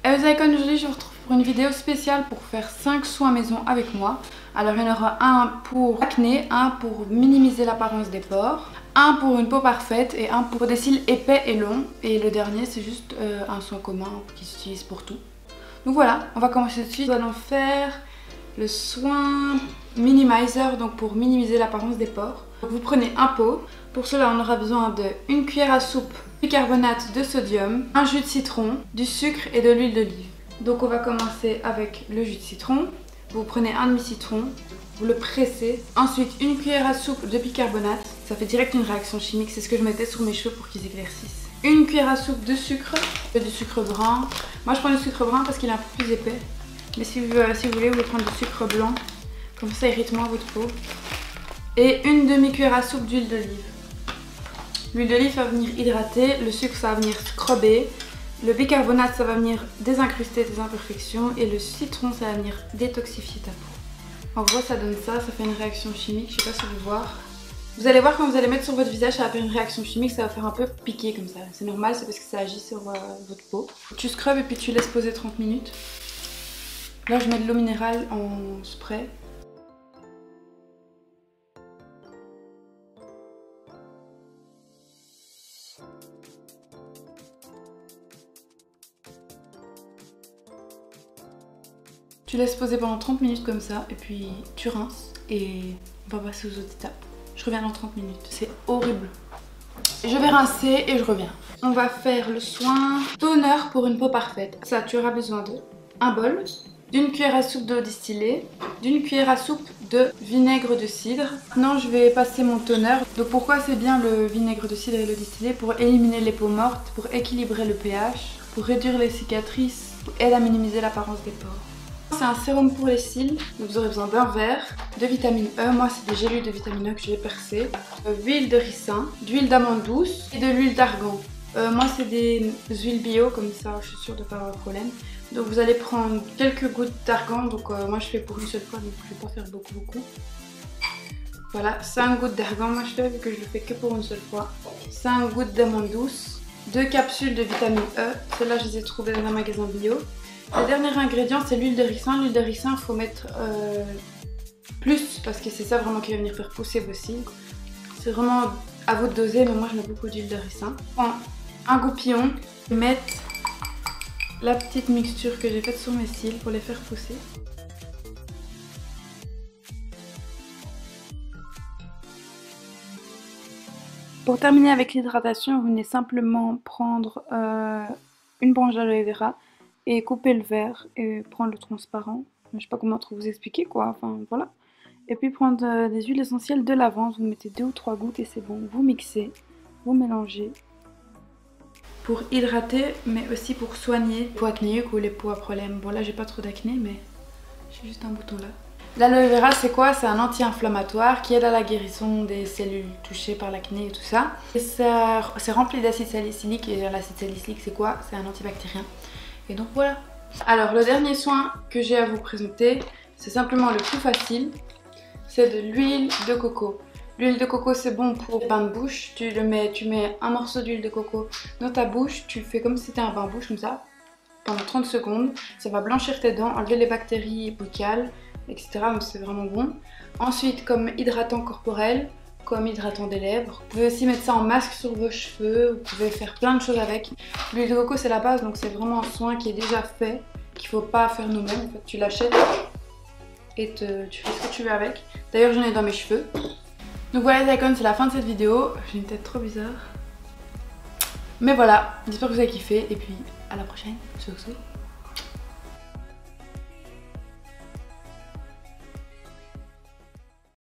Hello les icônes, aujourd'hui je vous retrouve pour une vidéo spéciale pour faire 5 soins maison avec moi. Alors il y en aura un pour l'acné, un pour minimiser l'apparence des pores, un pour une peau parfaite et un pour des cils épais et longs. Et le dernier c'est juste un soin commun qui s'utilise pour tout. Donc voilà, on va commencer tout de suite. Nous allons faire le soin minimizer, donc pour minimiser l'apparence des pores. Donc vous prenez un pot. Pour cela on aura besoin de 1 cuillère à soupe bicarbonate de sodium, un jus de citron, du sucre et de l'huile d'olive. Donc on va commencer avec le jus de citron. Vous prenez un demi-citron, vous le pressez. Ensuite 1 cuillère à soupe de bicarbonate. Ça fait direct une réaction chimique, c'est ce que je mettais sur mes cheveux pour qu'ils éclaircissent. 1 cuillère à soupe de sucre, du sucre brun. Moi je prends du sucre brun parce qu'il est un peu plus épais. Mais si vous voulez, vous pouvez prendre du sucre blanc. Comme ça irrite moins votre peau. Et 1 demi-cuillère à soupe d'huile d'olive. L'huile d'olive va venir hydrater, le sucre ça va venir scrubber, le bicarbonate ça va venir désincruster tes imperfections et le citron ça va venir détoxifier ta peau. En gros ça donne ça, ça fait une réaction chimique, je sais pas si vous voyez. Vous allez voir quand vous allez mettre sur votre visage ça va faire une réaction chimique, ça va faire un peu piquer comme ça. C'est normal, c'est parce que ça agit sur votre peau. Tu scrubes et puis tu laisses poser 30 minutes. Là je mets de l'eau minérale en spray. Tu laisses poser pendant 30 minutes comme ça et puis tu rinces et on va passer aux autres étapes. Je reviens dans 30 minutes, c'est horrible. Je vais rincer et je reviens. On va faire le soin toner pour une peau parfaite. Ça, tu auras besoin de un bol, d'une cuillère à soupe d'eau distillée, d'une cuillère à soupe de vinaigre de cidre. Maintenant je vais passer mon toner. Donc pourquoi c'est bien le vinaigre de cidre et le distillé? Pour éliminer les peaux mortes, pour équilibrer le pH, pour réduire les cicatrices et à minimiser l'apparence des pores. C'est un sérum pour les cils, donc vous aurez besoin d'un verre, de vitamine E, moi c'est des gélules de vitamine E que j'ai percées, d'huile de ricin, d'huile d'amande douce et de l'huile d'argan. Moi c'est des huiles bio, comme ça je suis sûre de ne pas avoir de problème. Donc vous allez prendre quelques gouttes d'argan, donc moi je fais pour une seule fois, donc je ne vais pas faire beaucoup. Voilà, 5 gouttes d'argan, moi je fais vu que je le fais que pour une seule fois. 5 gouttes d'amande douce, 2 capsules de vitamine E, celles-là je les ai trouvées dans un magasin bio. Le dernier ingrédient c'est l'huile de ricin. L'huile de ricin il faut mettre plus parce que c'est ça vraiment qui va venir faire pousser vos cils. C'est vraiment à vous de doser, mais moi je mets beaucoup d'huile de ricin. Prends un goupillon, mettre la petite mixture que j'ai faite sur mes cils pour les faire pousser. Pour terminer avec l'hydratation, vous venez simplement prendre une branche d'aloe vera et couper le vert et prendre le transparent. Je sais pas comment trop vous expliquer quoi, enfin voilà. Et puis prendre des huiles essentielles de lavande, vous mettez 2 ou 3 gouttes et c'est bon. Vous mixez, vous mélangez. Pour hydrater, mais aussi pour soigner les peaux acnéiques ou les peaux à problème. Bon là j'ai pas trop d'acné mais j'ai juste un bouton là. L'aloe vera c'est quoi? C'est un anti-inflammatoire qui aide à la guérison des cellules touchées par l'acné et tout ça. Et ça c'est rempli d'acide salicylique et l'acide salicylique c'est quoi? C'est un antibactérien. Et donc voilà. Alors le dernier soin que j'ai à vous présenter, c'est simplement le plus facile. C'est de l'huile de coco. L'huile de coco c'est bon pour bain de bouche. Tu mets un morceau d'huile de coco dans ta bouche. Tu fais comme si c'était un bain de bouche comme ça. Pendant 30 secondes. Ça va blanchir tes dents, enlever les bactéries buccales, etc. Donc c'est vraiment bon. Ensuite comme hydratant corporel, comme hydratant des lèvres. Vous pouvez aussi mettre ça en masque sur vos cheveux, vous pouvez faire plein de choses avec. L'huile de coco c'est la base, donc c'est vraiment un soin qui est déjà fait, qu'il ne faut pas faire nous-mêmes. En fait, tu l'achètes et tu fais ce que tu veux avec. D'ailleurs j'en ai dans mes cheveux. Donc voilà les icônes, c'est la fin de cette vidéo. J'ai une tête trop bizarre. Mais voilà, j'espère que vous avez kiffé et puis à la prochaine. Bisous.